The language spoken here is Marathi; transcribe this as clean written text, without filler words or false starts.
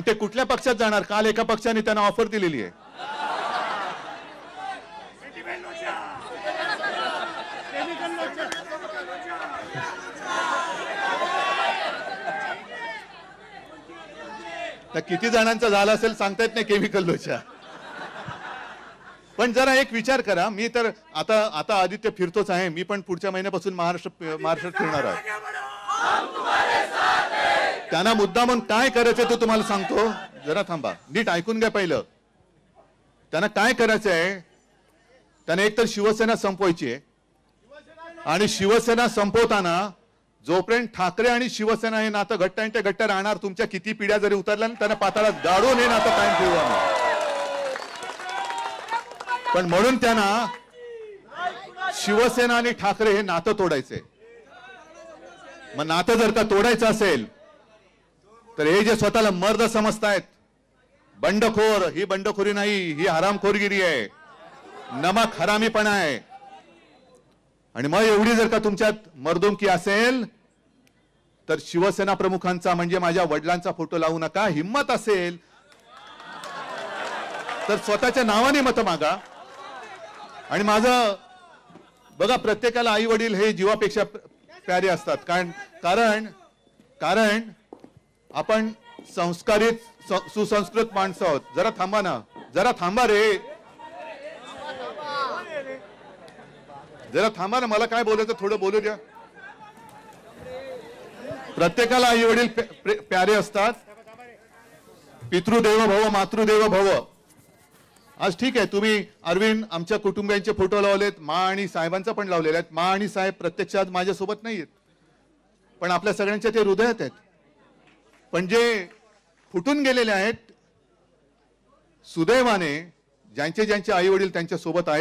ते कुठल्या पक्षात जाणार? काल एका पक्षाने त्यांना ऑफर दिलेली आहे. तर किती जणांचा झाला असेल सांगता येत नाही केमिकल लोचा. पण जरा एक विचार करा, मी तर आता आदित्य फिरतोच आहे, मी पण पुढच्या महिन्यापासून महाराष्ट्रात फिरणार आहे. त्यांना मुद्दा म्हणून काय करायचं तो तुम्हाला सांगतो, जरा थांबा, नीट ऐकून घ्या. पहिलं त्यांना काय करायचं आहे, त्यांना एकतर शिवसेना संपवायची आहे, आणि शिवसेना संपवताना जोपर्यंत ठाकरे आणि शिवसेना हे नातं घट्ट आहे ते घट्ट राहणार. तुमच्या किती पिढ्या जरी उतरल्या त्यांना पाताळात गाडून हे नातं कायम ठेवू आम्ही. पण म्हणून त्यांना शिवसेना आणि ठाकरे हे नातं तोडायचंय. मग नातं जर का तोडायचं असेल तर हे जे स्वतःला मर्द समजतायत, बंडखोर, ही बंडखोरी नाही, ही हरामखोरगिरी आहे, नमक हरामीपणा आहे. आणि मग एवढी जर का तुमच्यात मर्दुमकी असेल तर शिवसेना प्रमुखांचा म्हणजे माझ्या वडिलांचा फोटो लावू नका. हिम्मत असेल तर स्वतःच्या नावाने मत मागा. आणि माझं बघा, प्रत्येकाला आई वडील हे जीवापेक्षा प्यारे असतात. कारण आपण संस्कारित सुसंस्कृत माणसं आहोत. जरा थांबा ना, जरा थांबा रे, जरा थांबा ना, मला काय बोलायचं थोडं बोलू द्या. प्रत्येकाला आई वडील प्यारे असतात. पितृदेव भव मातृदेव भव. आज ठीक आहे, तुम्ही अरविंद आमच्या कुटुंबियांचे फोटो लावलेत, मा आणि साहेबांचा पण लावलेला आहेत. मा आणि साहेब प्रत्यक्षात माझ्यासोबत नाही आहेत, पण आपल्या सगळ्यांच्या ते हृदयात आहेत. पण जे फुटून गेलेले आहेत, सुदैवाने ज्यांचे ज्यांचे आई वडील त्यांच्या सोबत आहेत